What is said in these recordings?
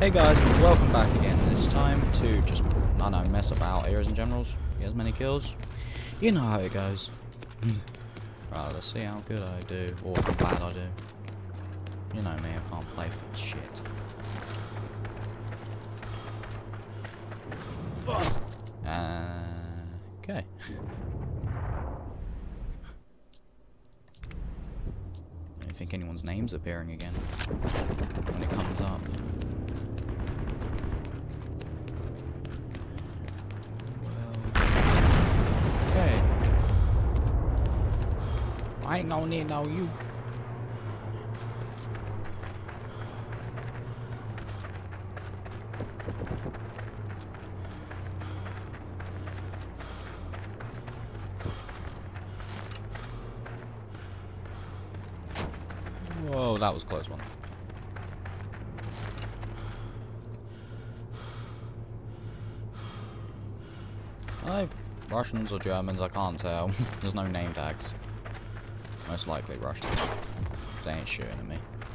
Hey guys, welcome back again. It's time to just, I don't know, mess about heroes and generals, get as many kills. You know how it goes. Right, let's see how good I do, or how bad I do. You know me, I can't play for shit. Okay. I don't think anyone's name's appearing again when it comes up. Okay. I ain't gonna need no you. Whoa, that was a close one. Are they Russians or Germans? I can't tell. There's no name tags. Most likely Russians. They ain't shooting at me.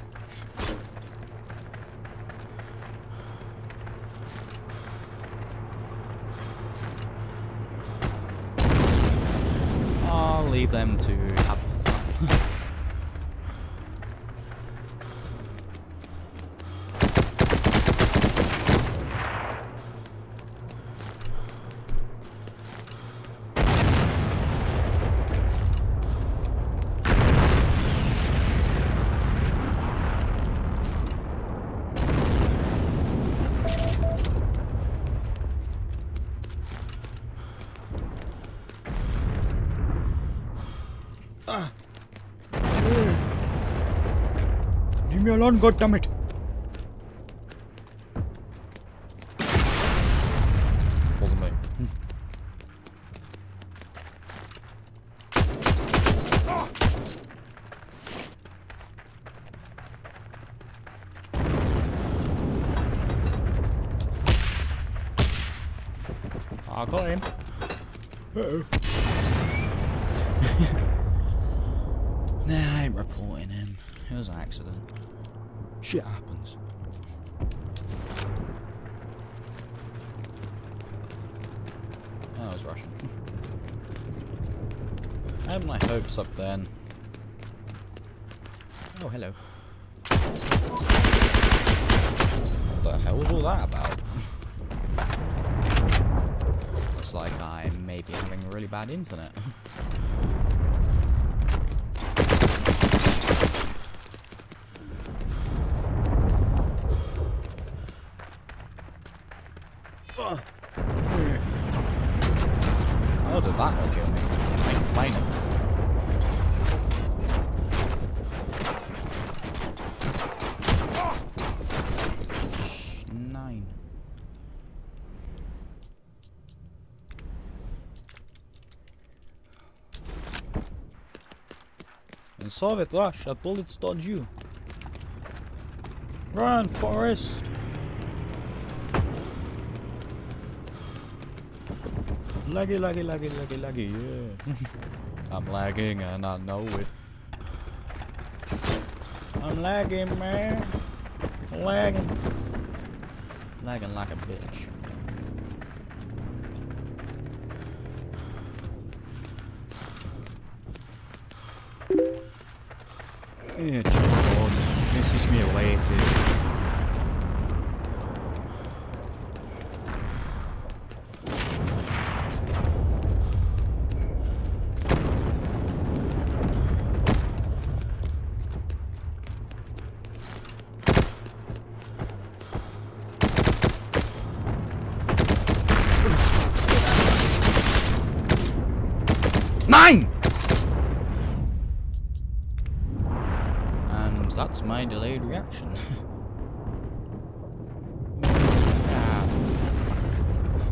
I'll leave them to have fun. Leave me alone, goddammit! Wasn't me. I got him. Uh-oh. Nah, I ain't reporting him. It was an accident. Shit happens. Oh, I was Russian. I had my hopes up then. Oh, hello. What the hell was all that about? Looks like I may be having really bad internet. How did that not kill me? I ain't playing it. Nine. In Soviet Russia, bullets dodge you. Run, Forrest! Laggy, laggy, laggy, laggy, laggy, yeah. I'm lagging and I know it. I'm lagging, man. Lagging. Lagging like a bitch. Yeah, John. Message me later. And that's my delayed reaction. Ah, fuck.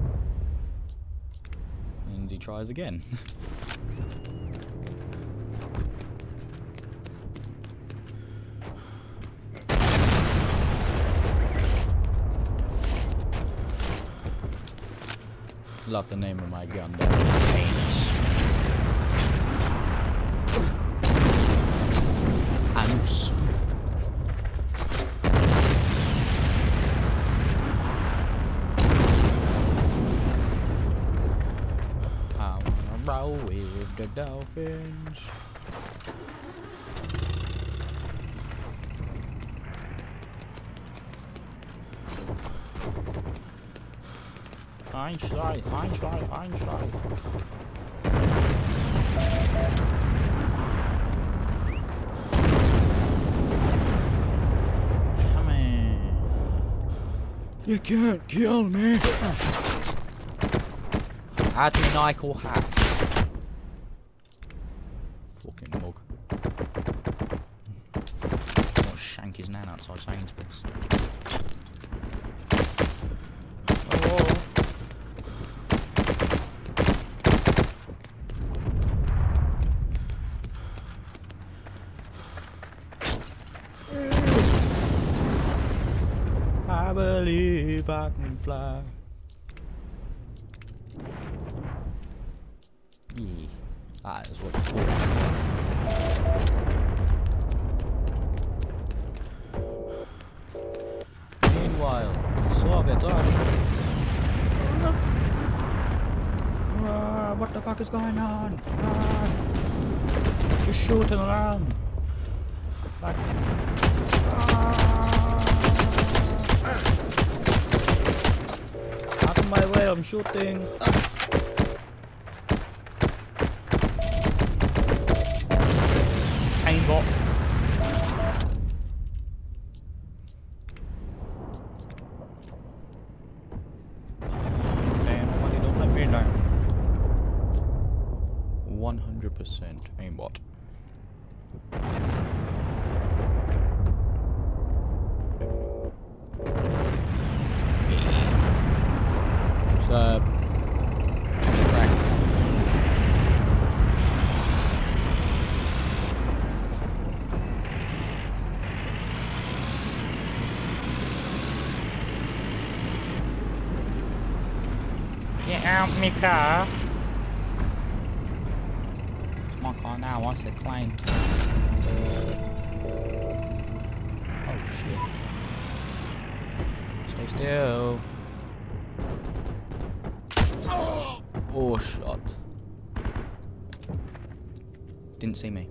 And he tries again. Love the name of my gun though. Anus. Anus. go with the dolphins. Einstein. Come on. You can't kill me. Adminical hacks. Fucking mug. I'll shank his nan outside Sainsbury's. Oh. I believe I can fly. Yeah, that is what you call it. Meanwhile, Soviet Russia. What the fuck is going on? Just shooting around. Like, out of my way, I'm shooting. Aimbot. Damn, nobody don't let me down. 100% aimbot. What's up? What's the crack? Get out me car. It's my car now, I said claim. Oh shit. Stay still. Oh shot. Didn't see me.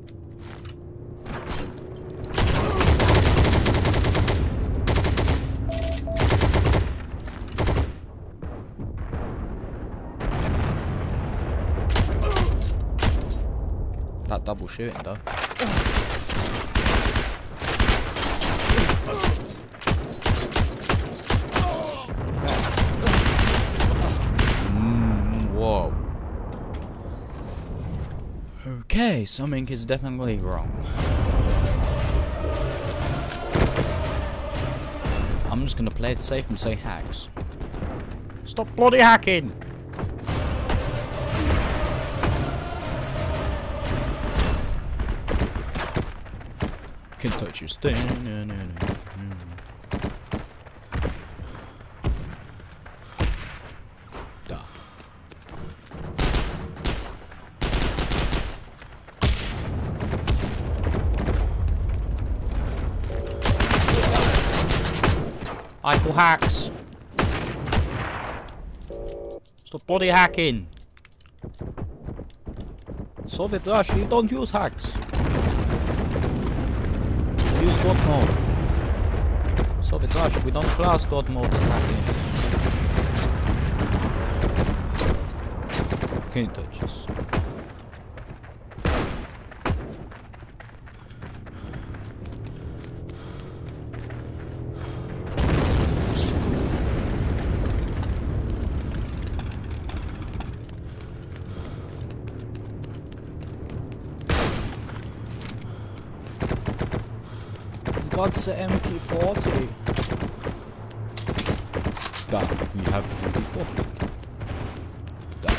That double shooting though. Whoa. Okay, something is definitely wrong. I'm just gonna play it safe and say hacks. Stop bloody hacking! Can touch your stain. Duh. Eichel hacks. Stop body hacking. Soviet Russia, you don't use hacks. Use God mode. Soviet Russia, we don't class God mode as hacking. Can't touch us. God's MP40. Duh, we have MP40. Duh.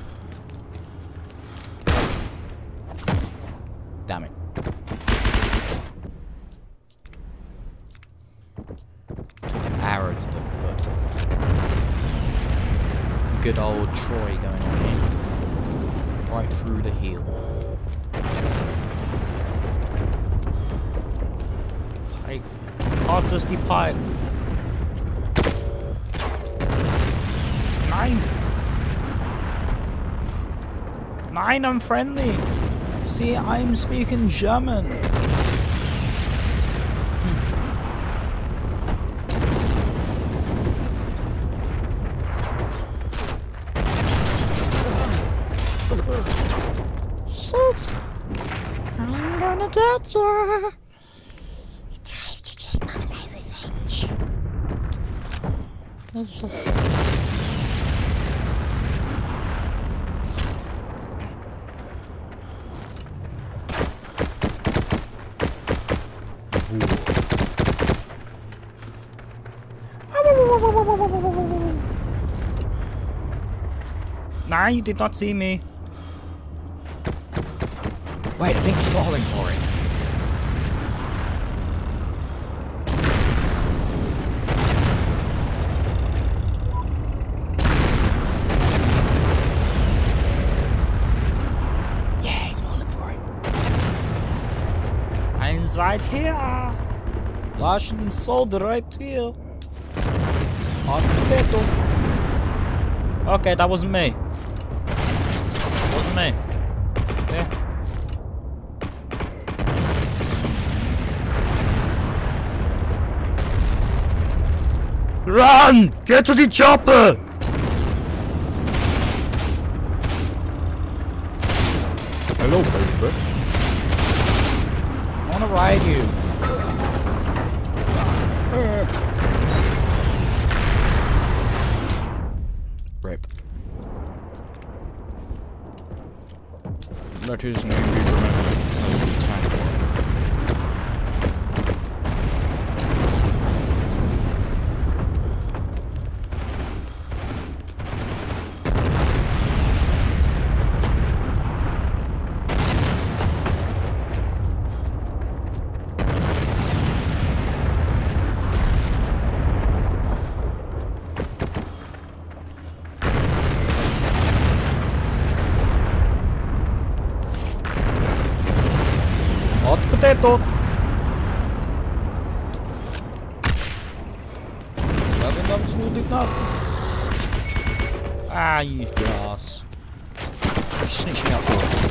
Damn it. Took an arrow to the foot. Good old Troy going on here. Right through the heel. Pass us die pipe. Nein! Nein, I'm friendly. See, I'm speaking German. Shit! I'm gonna get you! It's time to take my revenge. Nah, you did not see me. Wait, I think he's falling for it. Yeah, he's falling for it. Eins right here. Russian soldier right here. Hot potato. Okay, that wasn't me. Wasn't me. Yeah. Run! Get to the chopper! Hello, baby. I wanna ride you. Rip. Let his name be remembered as the tank warrior. Hot potato! Nothing absolutely nothing. Ah, you grass. You snitched me up for it.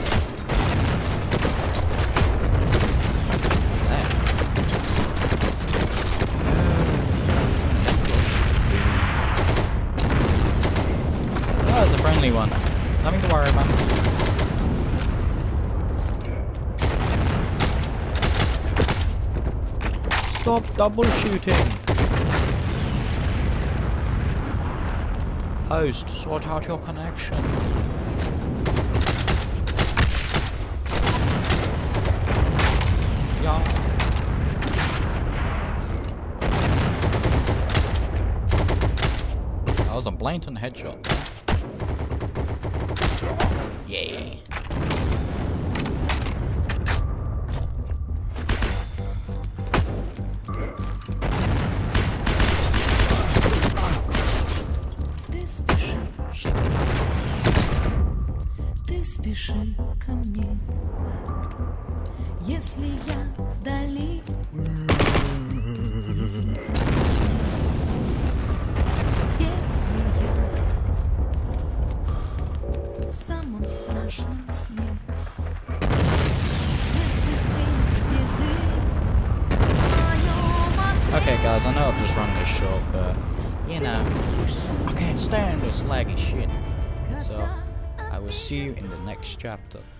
That was a friendly one. Nothing to worry about. Stop double shooting. Host, sort out your connection. Yeah. That was a blatant headshot. Yeah. Ты спеши ко мне, если я вдали, если я в самом страшном сне, если тень беды. Okay guys, I know I've just run this short, but you know, I can't stand this laggy shit. So I will see you in the next chapter.